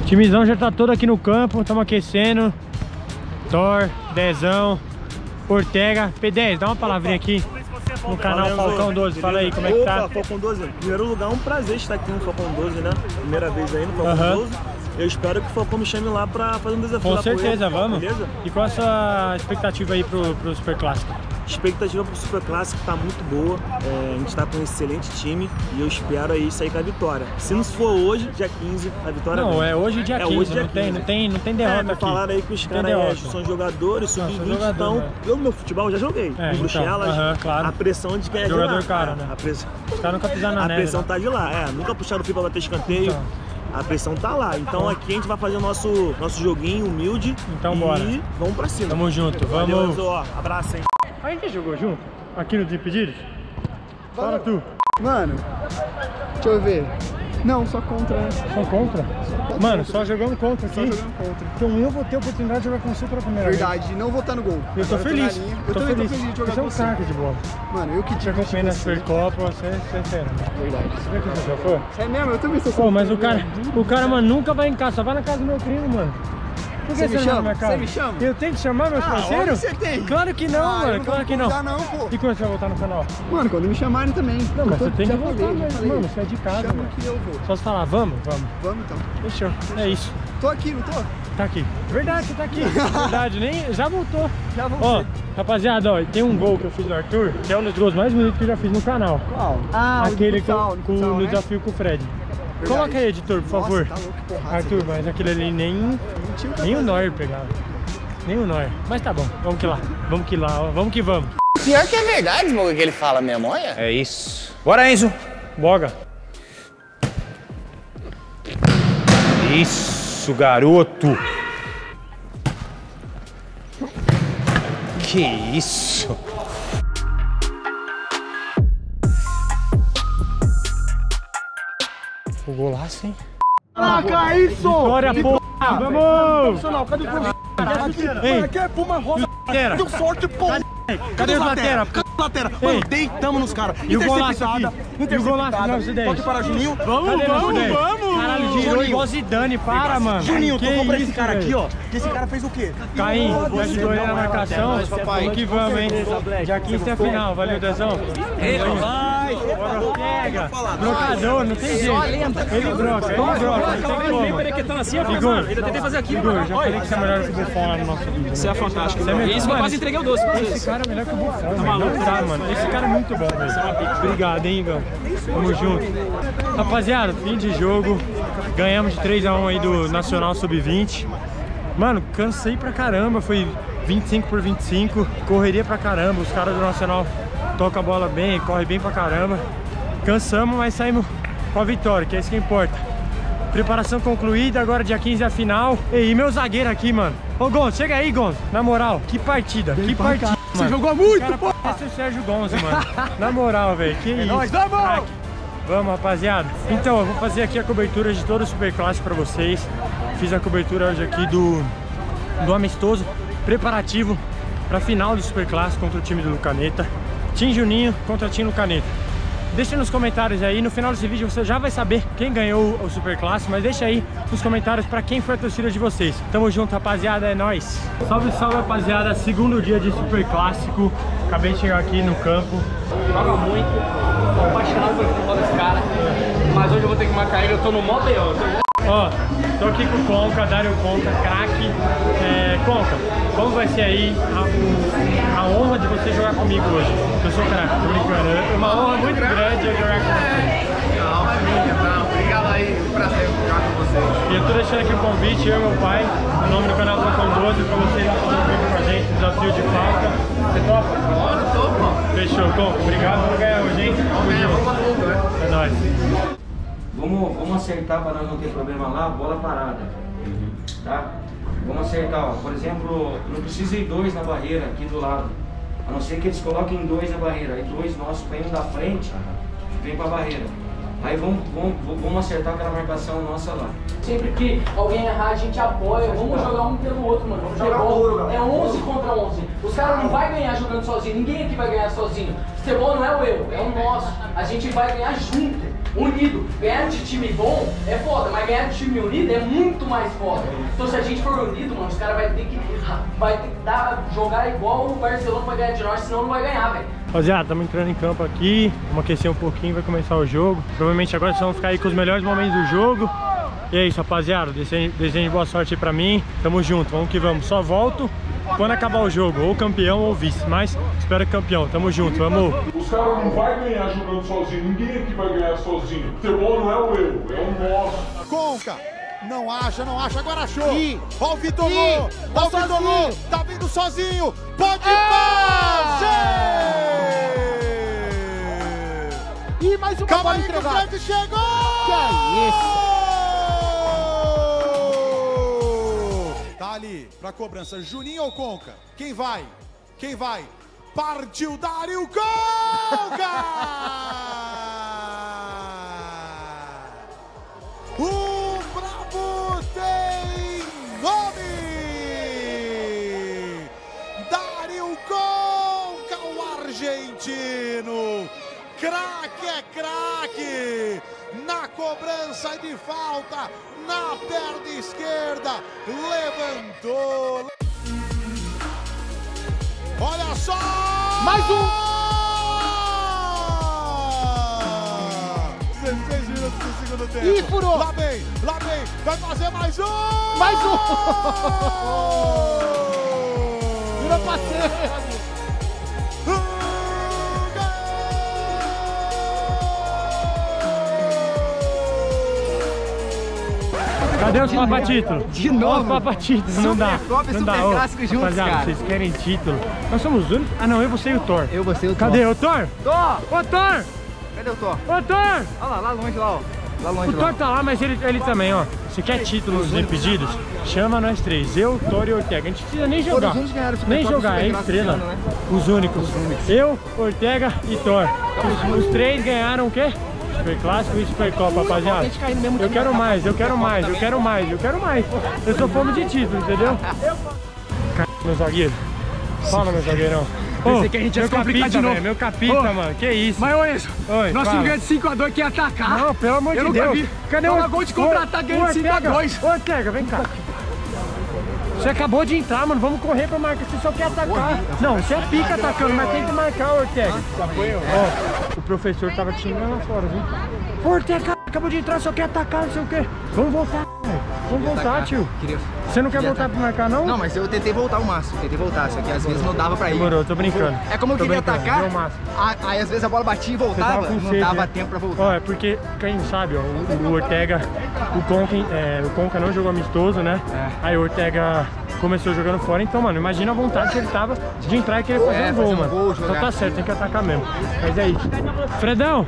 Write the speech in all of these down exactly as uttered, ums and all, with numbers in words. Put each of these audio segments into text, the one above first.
Timizão já tá todo aqui no campo, estamos aquecendo. Thor, Dezão, Ortega. P dez, dá uma palavrinha aqui no canal Falcão doze, fala aí como é que tá. Opa, Falcão doze, em primeiro lugar, um prazer estar aqui no Falcão doze, né? Primeira vez aí no Falcão doze. Eu espero que o Falcão me chame lá pra fazer um desafio. Com certeza, vamos. Beleza? E qual a sua expectativa aí pro, pro Super Clássico? A expectativa pro Super Clássico tá muito boa. É, a gente tá com um excelente time e eu espero aí sair com a vitória. Se não for hoje, dia quinze, a vitória Não, vem. é hoje dia quinze, é hoje, dia não, quinze. Tem, não, tem, não tem derrota é, me aqui. Falaram aí que os caras são jogadores, sub vinte, então né? eu no meu futebol já joguei. É, no Bruxelas, então, uh -huh, claro. A pressão de quem é jogador de lá. cara, né? A pressão... Os caras nunca pisaram na A neve, pressão né? tá de lá, é. Nunca puxaram o fio pra bater escanteio. Então. A pressão tá lá, então aqui a gente vai fazer o nosso, nosso joguinho humilde. Então e bora. Vamos pra cima. Tamo junto, vamos. Valeu, Enzo, ó, abraço, hein. A gente jogou junto? Aqui no Desimpedidos? Fala tu. Mano, deixa eu ver. Não, só contra, né? Só contra? Só Mano, contra. Só jogamos contra aqui. Só jogamos contra. Então eu vou ter a oportunidade de jogar com você pela primeira vez. Verdade, não vou estar no gol. Eu tô Agora feliz. Eu, tô eu tô também feliz. tô feliz de jogar você com você. Você é um craque de bola. Mano, eu que te acompanhei na Supercopa, você, você é fera. Verdade. Você vê que você já foi? É mesmo, eu também sou. Pô, mas o cara, o cara, mano, nunca vai em casa, só vai na casa do meu primo, mano. Por que você, você me não chama? vai na minha casa? Você me chama? Eu tenho que chamar meus ah, parceiros? Você tem. Claro que não, ah, mano, não claro que não. não pô. E quando você vai voltar no canal? Mano, quando me chamarem também. Não, mas tô, você tem que já voltar falei, mesmo, falei. mano, você é de casa, Chama mano. que eu vou. Só se falar, vamos? Vamos. Vamos então. Fechou, Fechou. É isso. Tô aqui, não tô? Tá aqui. Verdade, você tá aqui. Verdade, nem... já voltou. Já voltou. Ó, rapaziada, ó, tem um gol que eu fiz no Arthur, que é um dos gols mais bonitos que eu já fiz no canal. Qual? Ah, aquele o futsal, com, futsal, no né? desafio com o Fred. Verdade. Coloca aí, editor, por Nossa, favor. Tá louco, porrada, Arthur, mas aquele ali nem, nem o Neuer pegava. Nem o Neuer. Mas tá bom, vamos que lá. Vamos que lá, ó. Vamos que vamos. Pior que é verdade, Boga, que ele fala mesmo, olha. É isso. Bora, Enzo. Boga. Isso, garoto. Que isso. O golaço, hein? Caraca, isso! Vitória, porra! Vamos! Cadê o Puma? Ei, Aqui é Puma Rosa. Lateira. Deu sorte, pô! Cadê os lateira? Cadê os lateira? Mano, deitamos nos caras. E o golaço aqui? E o golaço não, Zidane? Pode parar, Juninho. Vamos, Cadê vamos, Juninho? vamos! Caralho, girou igual Zidane, para, mano. Juninho, que tocou pra esse isso, cara velho? aqui, ó. Que esse cara fez o quê? Caim, me ajudou aí na marcação. Vamos que vamos, hein? Dia quinze é a final, valeu, Dezão. Vai! Pega! Brocador, não tem jeito. Ele broca, ele broca, não tem como. Igor, eu tentei fazer aqui. Igor, já falei que você é melhor que o Buffon lá no nosso vídeo. Você é fantástico. Você é melhor. Isso, eu quase entreguei o doce. Esse cara é melhor que o Buffon, velho. Não dá, mano. Esse cara é muito bom, velho. Obrigado, hein, Igor. Tamo junto. Rapaziada, fim de jogo. Ganhamos de três a um aí do Nacional sub vinte. Mano, cansei pra caramba. Foi vinte e cinco por vinte e cinco. Correria pra caramba. Os caras do Nacional tocam a bola bem, correm bem pra caramba. Cansamos, mas saímos com a vitória, que é isso que importa. Preparação concluída, agora dia quinze é a final. E meu zagueiro aqui, mano. Ô, Gonzo, chega aí, Gonzo. Na moral, que partida, que partida, mano. Você jogou muito, cara, pô! parece o Sérgio Gonzo, mano. Na moral, velho, que isso. Nós vamos! Craque. Vamos, rapaziada. Então, eu vou fazer aqui a cobertura de todo o Super Clássico pra vocês. Fiz a cobertura hoje aqui do, do amistoso preparativo pra final do Super Clássico contra o time do Lucaneta. Tim Juninho contra Tim Lucaneta. Deixa nos comentários aí, no final desse vídeo você já vai saber quem ganhou o Super Clássico, mas deixa aí nos comentários pra quem foi a torcida de vocês. Tamo junto, rapaziada, é nóis! Salve, salve, rapaziada, segundo dia de Super Clássico. Acabei de chegar aqui no campo. Joga muito, tô apaixonado pelo futebol desse cara, mas hoje eu vou ter que marcar ele, eu tô no mó B O. Ó, tô aqui com o Conca, Dário Conca, craque. É, Conca, como vai ser aí a, a honra de você jogar comigo hoje? Eu sou craque, tô brincando. É uma honra muito grande eu jogar com você. Não, família, não. Obrigado aí, um prazer jogar com vocês. E eu tô deixando aqui o convite, eu e meu pai, no nome do canal Falcão doze, pra vocês lá fazer um vídeo com a gente, desafio de falta. Você topa? Bora, topo. Fechou, Conca. Obrigado por ganhar hoje, hein? Vamos ganhar, vamos tudo, né? É nóis. Vamos, vamos acertar para nós não ter problema lá, bola parada, tá? Vamos acertar, ó. Por exemplo, não precisa ir dois na barreira aqui do lado, a não ser que eles coloquem dois na barreira, aí dois nossos vêm um da frente, vem para a barreira. Aí vamos, vamos, vamos acertar aquela marcação nossa lá. Sempre que alguém errar, a gente apoia, vamos jogar um pelo outro, mano. Futebol é onze contra onze. Os caras não vão ganhar jogando sozinho, ninguém aqui vai ganhar sozinho. Futebol não é o eu, é o nosso. A gente vai ganhar junto. unido. Ganhar de time bom é foda, mas ganhar de time unido é muito mais foda. Então se a gente for unido, mano, os caras vai ter que vai ter que dar, jogar igual o Barcelona vai ganhar de nós, senão não vai ganhar, velho. Rapaziada, estamos entrando em campo aqui, vamos aquecer um pouquinho, vai começar o jogo. Provavelmente agora vocês vão ficar aí com os melhores momentos do jogo. E é isso, rapaziada, desejo, desejo boa sorte aí pra mim. Tamo junto, vamos que vamos. Só volto quando acabar o jogo, ou campeão ou vice, mas espero que campeão. Tamo junto, vamos. Os caras não vão ganhar jogando sozinho, ninguém aqui vai ganhar sozinho. Futebol não é o eu, é o nosso. Conca, não acha, não acha, agora achou. Ih, ó o Vitor Lô, tá ó o Vitor Lô, tá vindo sozinho, pode passe! Ih, mais uma Calma bola aí que o entregada. Greg chegou! Que é isso? Tá ali pra cobrança, Juninho ou Conca? Quem vai? Quem vai? Partiu Dario Conca! O bravo tem nome! Dario Conca, o argentino! Craque é craque! Na cobrança de falta, na perna esquerda, levantou! Olha só! Mais um! dezesseis minutos do segundo tempo. Ih, furou! Lá vem, lá vem, vai fazer mais um! Mais um! Vira passeio! Cadê os papatítulos? De novo? Os papatítulos, não dá. Supercopa e Não dá. Superclássico Ô, juntos, rapaziada, cara. vocês querem título? Nós somos os únicos. Ah não, eu, você e o Thor. Eu, você e o Thor. Cadê o Thor? Thor! Ô Thor! Cadê o Thor? Ô Thor! Olha lá, lá longe lá, ó. Lá longe O Thor tá lá, mas ele, ele também, ó. Você quer título nos Desimpedidos? Chama nós três. Eu, Thor e Ortega. A gente precisa nem jogar. Os únicos ganharam o Nem Supercopa e jogar, é Superclássico estrela. esse ano, né? Os únicos. Eu, Ortega e Thor. Os, os três ganharam o quê? Super Clássico e Supercopa, rapaziada. Eu quero mais, eu quero mais, eu quero mais, eu quero mais. Eu sou fome de título, entendeu? Caralho, meu zagueiro. Fala, meu zagueirão. Pensei que a gente ia meu se complicar capita, de novo. velho, meu capita, Ô, mano. Que isso? Mas olha isso, Oi, nosso fala. time ganha de cinco a dois que ia atacar. Não, pelo amor Eu de nunca Deus. vi. Cadê Toma o gol de contra-ataque ganhando de cinco a dois. Ô, Ortega, vem cá. Você acabou de entrar, mano. Vamos correr pra marcar. Você só quer atacar. Não, você é pica atacando, mas tem que marcar, Ortega. Ó, o professor tava te xingando lá fora, viu? Ô, Ortega, acabou de entrar, só quer atacar, não sei o quê. Vamos voltar, velho. Vamos voltar, tio. Queria... Você não quer voltar pra marcar, não? Não, mas eu tentei voltar o máximo, tentei voltar, só que às vezes não dava pra ir. Demorou, tô brincando. É como eu Tô queria brincando, atacar, deu o máximo. a- aí às vezes a bola batia e Você tava voltava, com não sede, dava né? tempo pra voltar. Ó, é porque, quem sabe, ó, o, o Ortega, o Conca, é, o Conca não jogou amistoso, né? É. Aí o Ortega começou jogando fora, então, mano, imagina a vontade que ele tava de entrar e querer fazer É, um gol, fazer um mano. gol, então jogar. tá certo, tem que atacar mesmo. Mas é isso. Fredão,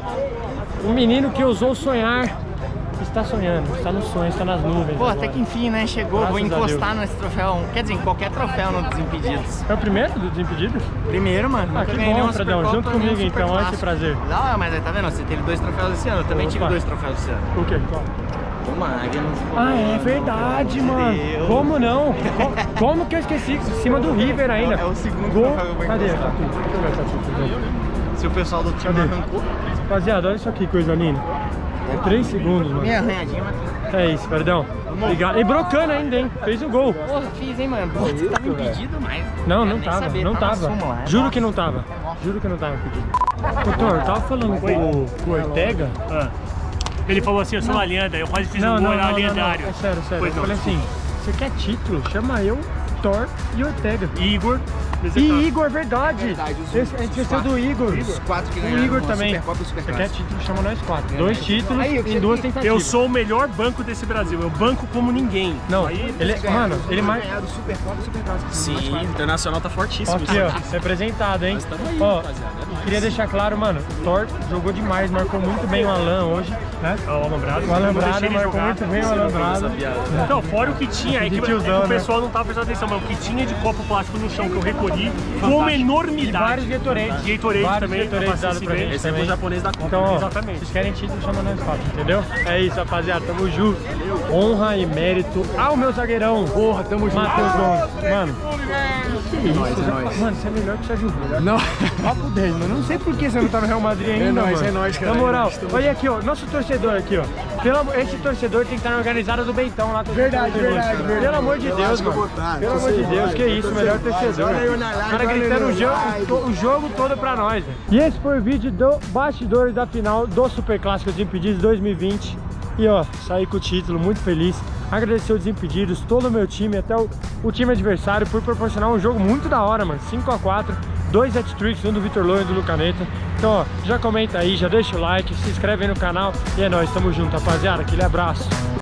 um menino que ousou sonhar, está sonhando, está no sonho, está nas nuvens. Pô, agora. até que enfim, né? Chegou, Graças vou a encostar nesse troféu. Quer dizer, em qualquer troféu no Desimpedidos. É o primeiro do Desimpedidos? Primeiro, mano. Ah, nunca que ganhei bom, nenhuma Fredão, Supercopa, junto nem um comigo então, olha esse Superclássico. prazer. Não, mas tá vendo? Você teve dois troféus esse ano, eu também tive Opa. dois troféus esse ano. O quê? Qual? Uma águia no Ah, é verdade, mano. Entendeu? Como não? Co- Como que eu esqueci? Em cima do River ainda. É o segundo Gol. troféu que eu vou Cadê? encostar. Tá aqui. Deixa eu ver, tá aqui. Se o pessoal do time Cadê? arrancou, Rapaziada, olha isso aqui, coisa linda. É três segundos, mano. minha arranhadinha, mas... É isso, perdão. Obrigado. E brocando ainda, hein? Fez o gol. Porra, fiz, hein, mano. Pô, você tava impedido, mas... Não, não nem tava. saber, Não tá na tava. súmula, é Juro nossa. que não tava. Juro que não tava impedido. Doutor, eu tava falando com o, com o Ortega. Ah. Ele falou assim, eu sou uma lenda, eu quase fiz Não, um gol, não, era não, não, não. lendário. É sério, sério. Pois Eu não, falei assim, você quer título? Chama eu, Thor e Ortega. Igor. E Igor, verdade. Verdade, os Esse- a gente esqueceu do Igor. Os quatro que O ganharam Igor a também. Supercopa e o Você quer Superclássico. título? Chama nós quatro. Dois títulos Aí, eu em tinha duas que- tentativas. Eu sou o melhor banco desse Brasil, eu banco como ninguém. Não, Aí, ele, mano, ele mais... ganharam o Supercopa e o Superclássico. Sim, o Internacional tá fortíssimo. Aqui, ó, representado, hein? Ó, queria deixar claro, mano, o Thor jogou demais, marcou muito bem o Alan hoje, né? o Alambrado. O Alambrado deixei ele marcou jogar. muito bem o Alambrado. Não, fora o que tinha, é que, De é que tiozão, o né? pessoal não tava prestando atenção, mas o que tinha de copo plástico no chão que eu recolhi Fleury, com uma enormidade. E vários Gatorades. Gatorade vários também. Gatorades dados pra gente. Esse é o japonês da Copa. Então, ó, exatamente. vocês querem título, chama nós quatro, entendeu? É isso, rapaziada. Tamo junto. Honra e mérito ao meu zagueirão. Porra, tamo junto. Matheus Gomes. Mano, que isso? Nóis, é nóis. Mano, você é melhor que o Sérgio Rui. Não. Papo dez, mano. Não sei por que você não tá no Real Madrid ainda, é nóis, mano. É nóis, cara. Na moral, olha aqui, ó. Nosso torcedor aqui, ó. Pelo, esse torcedor tem que estar na organizada do Bentão lá. Verdade, verdade, verdade. Pelo amor de Deus, mano. Pelo amor de Deus, que isso, melhor torcedor. O cara gritando o jogo, o jogo todo pra nós, velho. E esse foi o vídeo do bastidores da final do Super Clássico Desimpedidos dois mil e vinte. E ó, saí com o título, muito feliz. Agradecer os Desimpedidos, todo o meu time, até o, o time adversário, por proporcionar um jogo muito da hora, mano. cinco a quatro, dois hat-tricks, um do Vitor Lohan e do Lucaneta. Então, ó, já comenta aí, já deixa o like, se inscreve aí no canal. E é nóis, tamo junto, rapaziada. Aquele abraço.